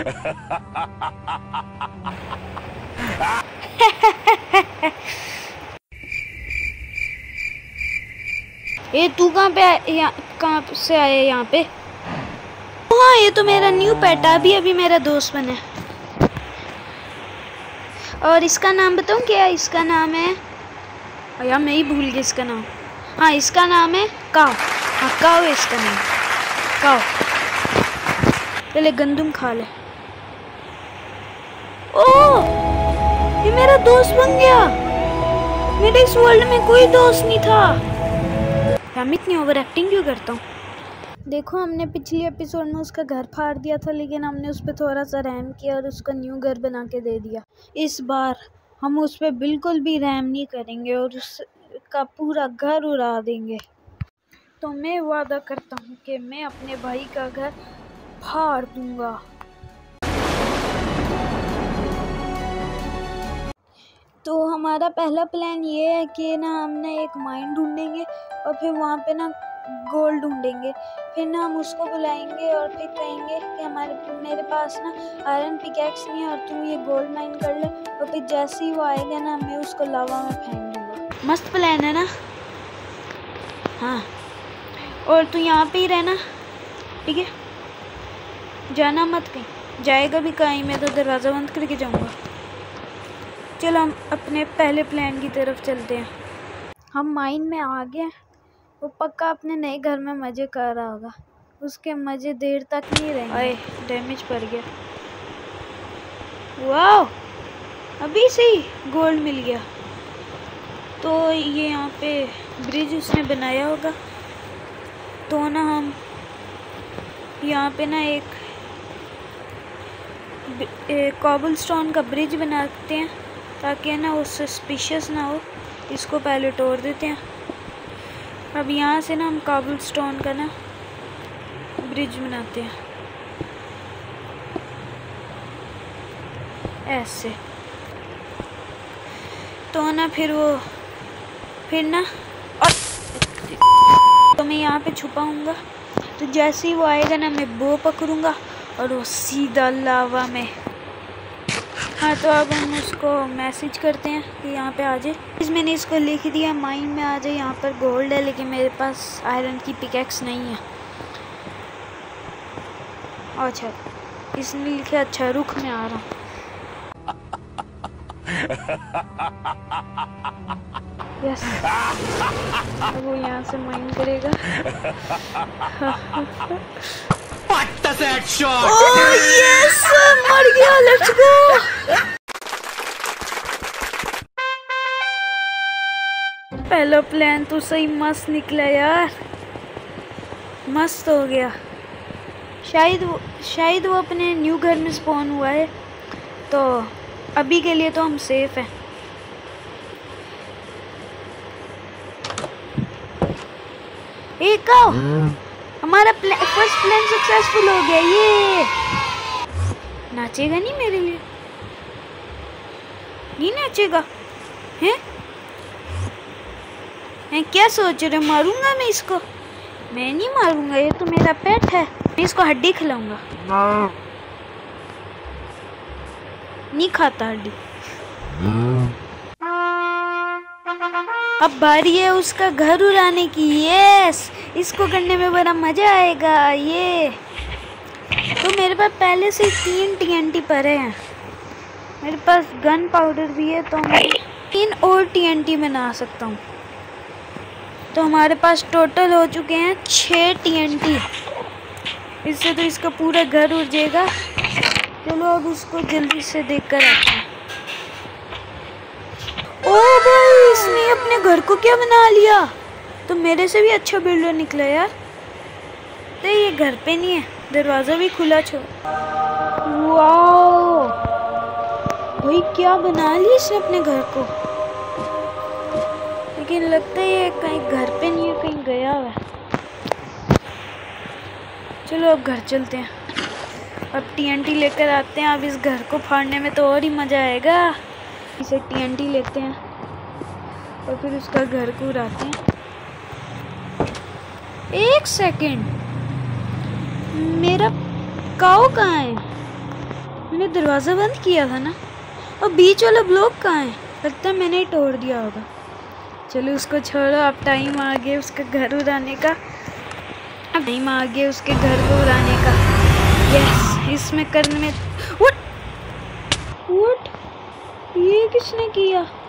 ये तू कहाँ से आया यहाँ पे? हाँ, ये तो मेरा न्यू पेट है, अभी मेरा दोस्त बना। और इसका नाम बताऊँ क्या? इसका नाम है, यार मैं ही भूल गई इसका नाम। हाँ, इसका नाम है काव। हाँ, काव है इसका नाम, काव। पहले गंदुम खा ले। ओह, ये मेरा दोस्त बन गया। मेरे इस वर्ल्ड में कोई दोस्त नहीं था। हम इतनी ओवर एक्टिंग क्यों करता हूँ? देखो, हमने पिछले एपिसोड में उसका घर फाड़ दिया था, लेकिन हमने उस पर थोड़ा सा रहम किया और उसका न्यू घर बना के दे दिया। इस बार हम उस पर बिल्कुल भी रहम नहीं करेंगे और उसका पूरा घर उड़ा देंगे। तो मैं वादा करता हूँ कि मैं अपने भाई का घर फाड़ दूंगा। तो हमारा पहला प्लान ये है कि ना हम ना एक माइन ढूंढेंगे और फिर वहाँ पे ना गोल्ड ढूंढेंगे। फिर ना हम उसको बुलाएंगे और फिर कहेंगे कि मेरे पास ना आयरन पिकैक्स नहीं है और तू ये गोल्ड माइन कर ले। और फिर जैसे ही वो आएगा ना, मैं उसको लावा में फेंक दूँगा। मस्त प्लान है ना? हाँ, और तू यहाँ पे ही रहना, ठीक है? जाना मत कहीं। जाएगा भी कहीं, मैं तो दरवाज़ा बंद करके जाऊँगा। चलो हम अपने पहले प्लान की तरफ चलते हैं। हम माइन में आ गए। वो पक्का अपने नए घर में मज़े कर रहा होगा। उसके मज़े देर तक नहीं रहेंगे। अरे, डैमेज पड़ गया। वाह, अभी से ही गोल्ड मिल गया। तो ये यहाँ पे ब्रिज उसने बनाया होगा। तो ना हम यहाँ पे ना एक कॉबलस्टोन का ब्रिज बनाते हैं ताकि ना वो सस्पिशियस ना हो। इसको पहले तोड़ देते हैं। अब यहाँ से ना हम कॉबलस्टोन का ना ब्रिज बनाते हैं ऐसे। तो ना फिर ना और तो मैं यहाँ पे छुपाऊंगा। तो जैसे ही वो आएगा ना, मैं बो पकड़ूंगा और वो सीधा लावा में। हाँ, तो अब हम उसको मैसेज करते हैं कि यहाँ पे आ जाए। मैंने इसको लिख दिया, माइन में आ जाए, यहाँ पर गोल्ड है, लेकिन मेरे पास आयरन की पिकैक्स नहीं है। अच्छा, इसने लिखा अच्छा रुख में आ रहा हूँ। यस, अब वो यहाँ से माइन करेगा। ओह यस, मर गया। Let's go. पहला प्लान तो सही मस्त निकला यार, मस्त हो गया। शायद वो अपने न्यू घर में स्पॉन हुआ है, तो अभी के लिए तो हम सेफ हैं। एक हमारा फर्स्ट प्लान सक्सेसफुल हो गया। ये नाचेगा नहीं मेरे लिए? नहीं नाचेगा? हैं? क्या सोच रहे? मारूंगा मैं इसको? मैं नहीं मारूंगा, ये तो मेरा पेट है। मैं इसको हड्डी खिलाऊंगा। नहीं खाता हड्डी। अब बारी है उसका घर उड़ाने की। यस, इसको करने में बड़ा मजा आएगा। ये तो मेरे पास पहले से 3 TNT पड़े हैं। मेरे पास गन पाउडर भी है, तो मैं 3 और TNT बना सकता हूँ। तो हमारे पास टोटल हो चुके हैं 6 TNT। इससे तो इसका पूरा घर उड़ जाएगा। चलो अब उसको जल्दी से देख कर आते हैं। ओह भाई, इसने अपने घर को क्या बना लिया? तो मेरे से भी अच्छा बिल्डर निकला यार। तो ये घर पे नहीं है, दरवाज़ा भी खुला छोड़। वाओ भाई, क्या बना लिया इसने अपने घर को। लेकिन लगता है ये कहीं घर पे नहीं है, कहीं गया हुआ है। चलो अब घर चलते हैं। अब TNT लेकर आते हैं। अब इस घर को फाड़ने में तो और ही मज़ा आएगा। इसे TNT लेते हैं और फिर उसका घर को उड़ाते हैं। 1 सेकेंड, मेरा काऊ कहाँ है? मैंने दरवाज़ा बंद किया था ना। और बीच वाला ब्लॉक कहाँ है? लगता है मैंने ही तोड़ दिया होगा। चलो उसको छोड़ो, अब टाइम आ गया उसका घर उड़ाने का। अब टाइम आ गया उसके घर को उड़ाने का। यस, इसमें करने में व्हाट ये किसने किया?